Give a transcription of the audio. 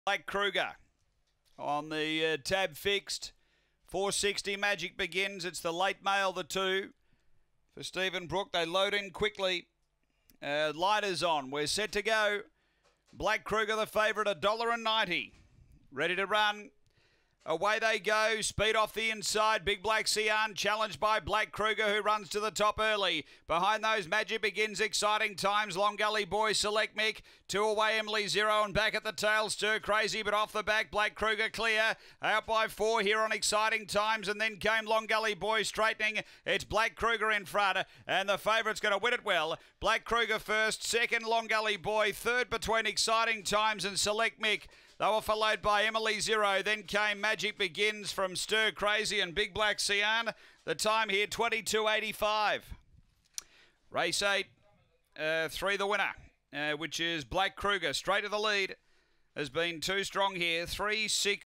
Black Kruger on the tab fixed. 460 Magic begins. It's the late mail, the 2. For Stephen Brook, they load in quickly. Lighters on. We're set to go. Black Kruger, the favourite, $1.90. Ready to run. Away they go. Speed off the inside. Big Black Sian challenged by Black Kruger, who runs to the top early. Behind those, Magic begins. Exciting times. Long Gully Boy, Select Mick. 2 away, Emily Zero, and back at the tail. Stir Crazy, but off the back, Black Kruger clear. Out by 4 here on Exciting Times, and then came Long Gully Boy straightening. It's Black Kruger in front, and the favourite's going to win it well. Black Kruger first, second Long Gully Boy, third between Exciting Times and Select Mick. They were followed by Emily Zero. Then came Magic Begins from Stir Crazy and Big Black Sian. The time here, 22.85. Race 8, 3 the winner, which is Black Kruger. Straight to the lead. Has been too strong here. 3, 6.